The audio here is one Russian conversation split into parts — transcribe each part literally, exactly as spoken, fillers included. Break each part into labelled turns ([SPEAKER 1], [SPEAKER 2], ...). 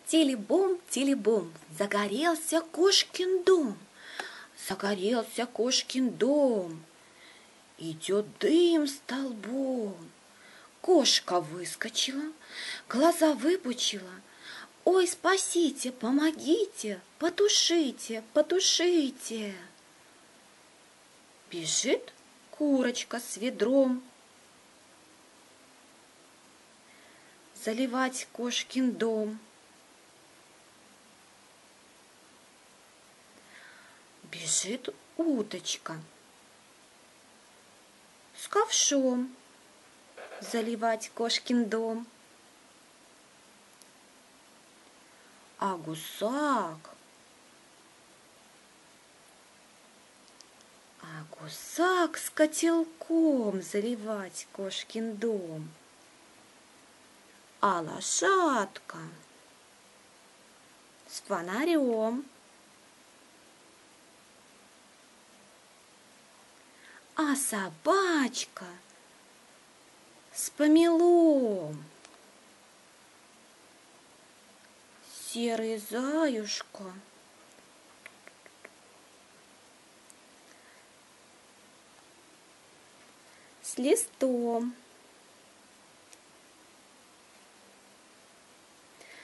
[SPEAKER 1] Тили-бом, тили-бом, загорелся кошкин дом, загорелся кошкин дом. Идет дым столбом. Кошка выскочила, глаза выпучила. Ой, спасите, помогите, потушите, потушите. Бежит курочка с ведром заливать кошкин дом. Бежит уточка с ковшом заливать кошкин дом. А гусак, а гусак с котелком заливать кошкин дом. А лошадка с фонарем. А собачка с помелом. Серый заюшка с листом.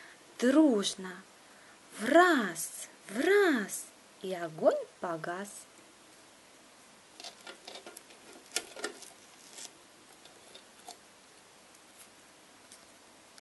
[SPEAKER 1] Дружно, враз, враз, и огонь погас.